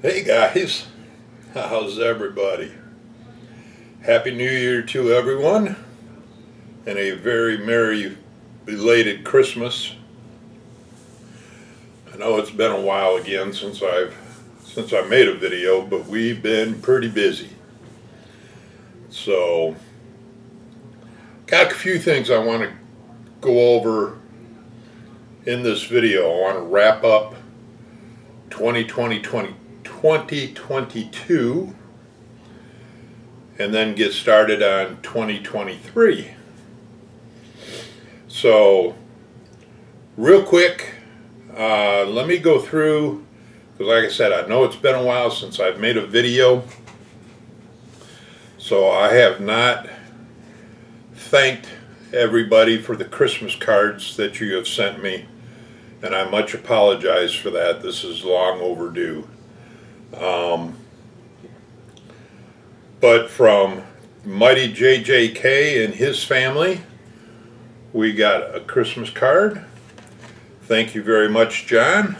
Hey guys, how's everybody? Happy New Year to everyone, and a very merry belated Christmas. I know it's been a while again since I made a video, but we've been pretty busy. So, got a few things I want to go over in this video. I want to wrap up 2022 and then get started on 2023. So real quick, let me go through, because like I said, I know it's been a while since I've made a video, so I have not thanked everybody for the Christmas cards that you have sent me, and I much apologize for that. This is long overdue. But from Mighty JJK and his family, we got a Christmas card. Thank you very much, John.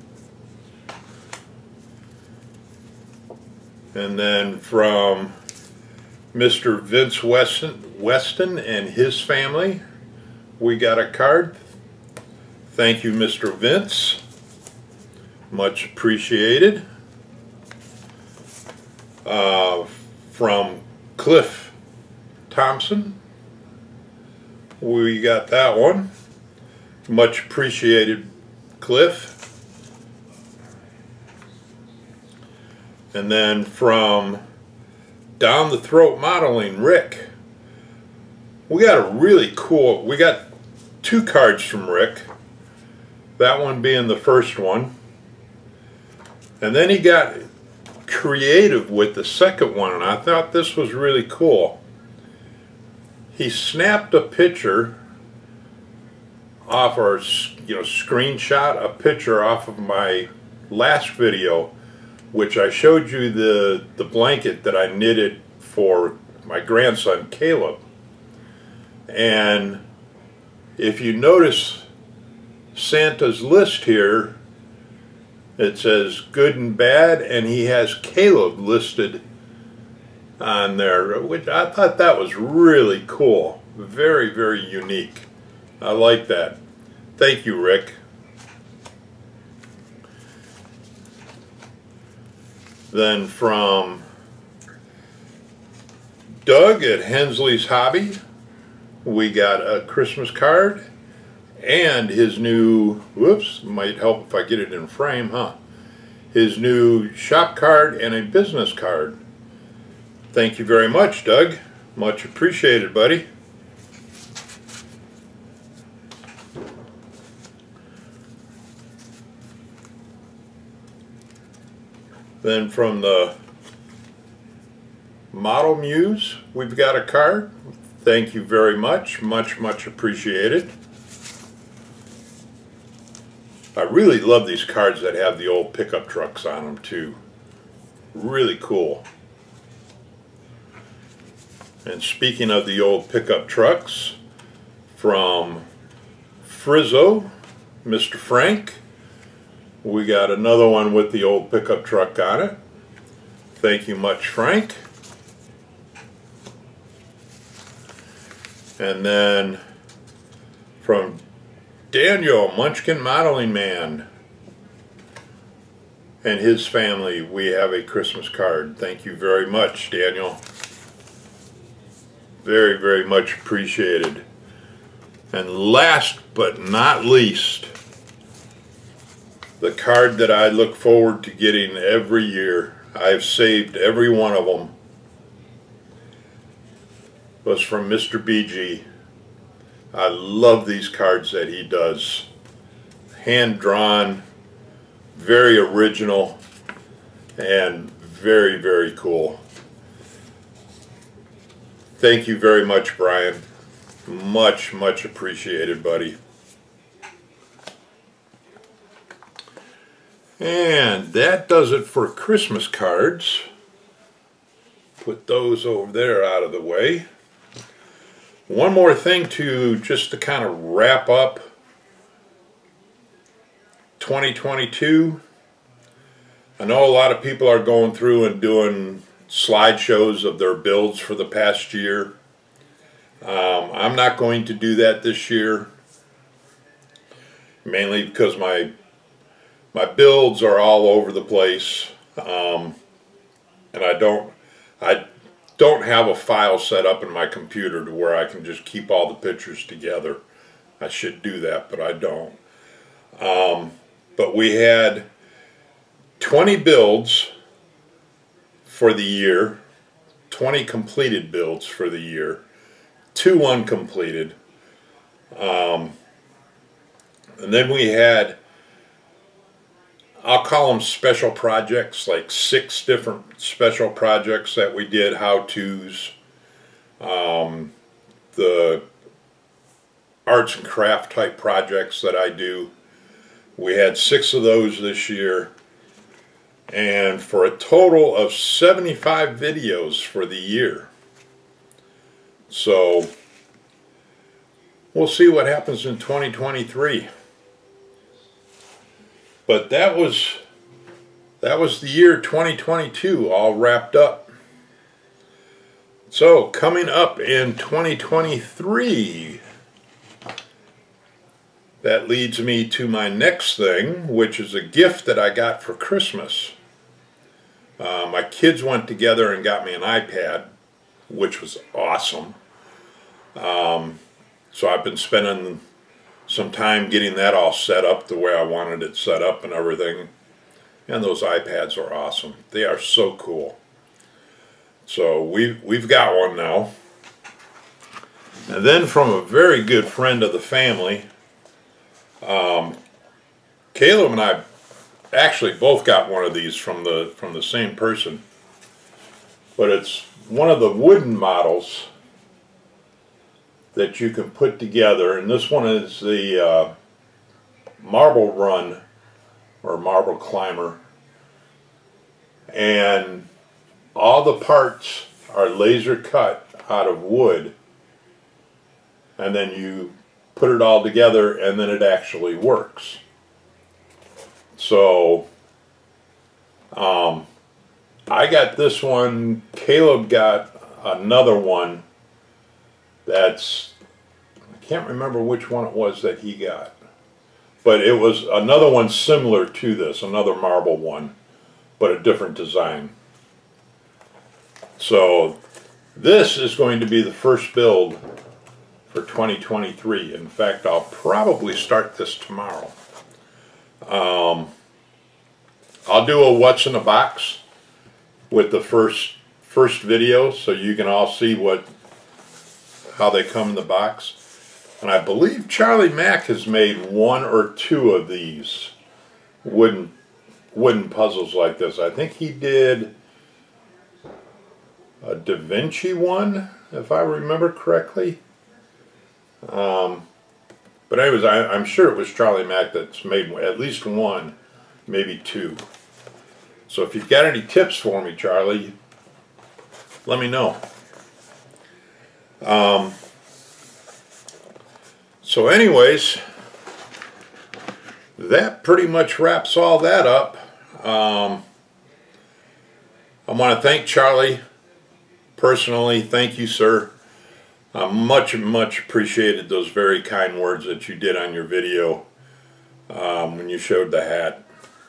And then from Mr. Vince Weston and his family, we got a card. Thank you, Mr. Vince. Much appreciated. From Cliff Thompson, we got that one. Much appreciated, Cliff. And then from Down the Throat Modeling, Rick, we got a really cool, we got two cards from Rick, that one being the first one, and then he got creative with the second one, and I thought this was really cool. He snapped a picture off, or screenshot a picture off of my last video, which I showed you the blanket that I knitted for my grandson Caleb. And if you notice Santa's list here, it says good and bad, and he has Caleb listed on there, which I thought that was really cool. Very, very unique. I like that. Thank you, Rick. Then from Doug at Hensley's Hobby, we got a Christmas card and his new, whoops, might help if I get it in frame, huh? His new shop card and a business card. Thank you very much, Doug. Much appreciated, buddy. Then from the Model Muse, we've got a card. Thank you very much. Much, much appreciated. I really love these cards that have the old pickup trucks on them too. Really cool. And speaking of the old pickup trucks, from Frizzo, Mr. Frank, we got another one with the old pickup truck on it. Thank you much, Frank. And then from Daniel, Munchkin Modeling Man, and his family, we have a Christmas card. Thank you very much, Daniel. Very, very much appreciated. And last but not least, the card that I look forward to getting every year, I've saved every one of them, was from Mr. BG. I love these cards that he does. Hand-drawn, very original, and very, very cool. Thank you very much, Brian. Much, much appreciated, buddy. And that does it for Christmas cards. Put those over there out of the way. One more thing just to kind of wrap up 2022. I know a lot of people are going through and doing slideshows of their builds for the past year. I'm not going to do that this year, mainly because my builds are all over the place, and I don't have a file set up in my computer to where I can just keep all the pictures together. I should do that, but I don't. But we had 20 builds for the year, 20 completed builds for the year, 2 uncompleted. And then we had, I'll call them special projects, like 6 different special projects that we did, how-tos, the arts and craft type projects that I do. We had 6 of those this year, and for a total of 75 videos for the year. So we'll see what happens in 2023. But that was the year 2022 all wrapped up. So coming up in 2023, that leads me to my next thing, which is a gift that I got for Christmas. My kids went together and got me an iPad, which was awesome. So I've been spending some time getting that all set up the way I wanted it set up and everything. And those iPads are awesome. They are so cool. So we've got one now. And then from a very good friend of the family, Caleb and I actually both got one of these from the same person, but it's one of the wooden models that you can put together, and this one is the Marble Run or Marble Climber, and all the parts are laser cut out of wood, and then you put it all together and then it actually works. So I got this one, Caleb got another one that's, I can't remember which one it was that he got, but it was another one similar to this, another marble one, but a different design. So this is going to be the first build for 2023. In fact, I'll probably start this tomorrow. I'll do a what's in the box with the first video, so you can all see how they come in the box. And I believe Charlie Mack has made 1 or 2 of these wooden puzzles like this. I think he did a Da Vinci one, if I remember correctly. But anyways, I'm sure it was Charlie Mack that's made at least 1, maybe 2. So if you've got any tips for me, Charlie, let me know. So anyways, that pretty much wraps all that up. I want to thank Charlie personally. Thank you, sir. Much appreciated those very kind words that you did on your video when you showed the hat.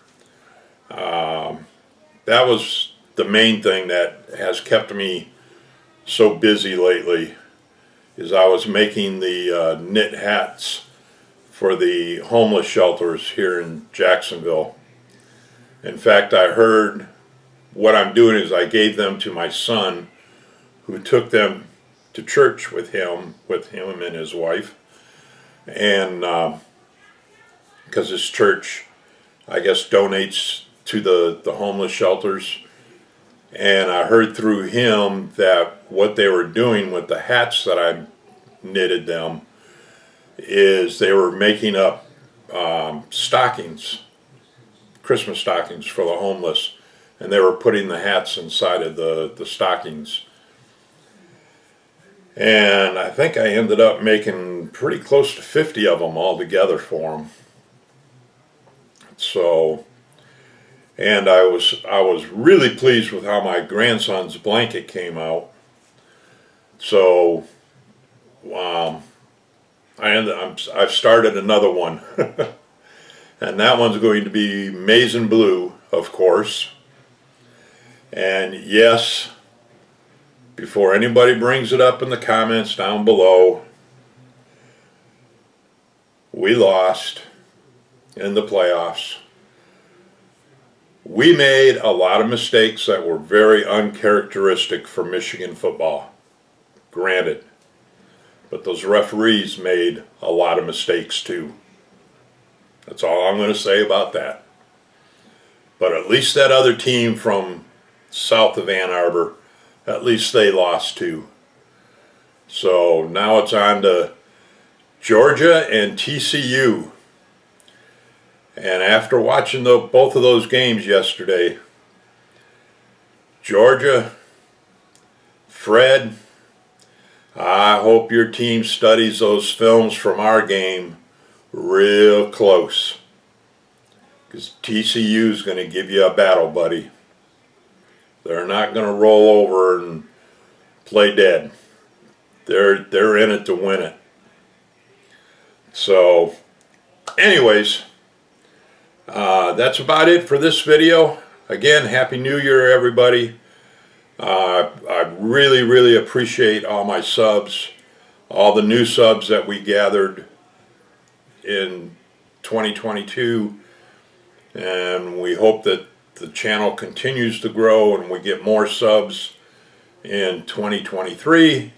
That was the main thing that has kept me so busy lately, is I was making the knit hats for the homeless shelters here in Jacksonville. In fact, I heard what I'm doing is I gave them to my son, who took them to church with him and his wife, and because his church, I guess, donates to the homeless shelters. And I heard through him that what they were doing with the hats that I knitted them is they were making up stockings, Christmas stockings for the homeless, and they were putting the hats inside of the stockings. And I think I ended up making pretty close to 50 of them all together for them. So and I was really pleased with how my grandson's blanket came out. So I've started another one, and that one's going to be maize and blue, of course. And yes, before anybody brings it up in the comments down below, we lost in the playoffs. We made a lot of mistakes that were very uncharacteristic for Michigan football, granted. But those referees made a lot of mistakes too. That's all I'm going to say about that. But at least that other team from south of Ann Arbor, at least they lost too. So now it's on to Georgia and TCU. And after watching both of those games yesterday, Georgia, Fred, I hope your team studies those films from our game real close, because TCU is going to give you a battle, buddy. They're not going to roll over and play dead. They're in it to win it. So, anyways, that's about it for this video. Again, Happy New Year, everybody. I really, really appreciate all my subs, all the new subs that we gathered in 2022, and we hope that the channel continues to grow and we get more subs in 2023,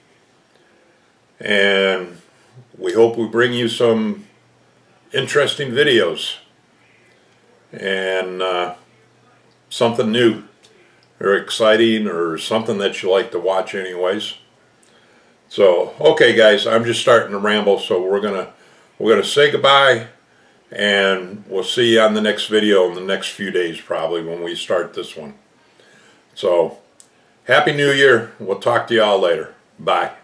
and we hope we bring you some interesting videos and something new or exciting or something that you like to watch anyways. So okay guys, I'm just starting to ramble, so we're gonna say goodbye, and we'll see you on the next video in the next few days, probably, when we start this one. So Happy New Year. We'll talk to you all later. Bye.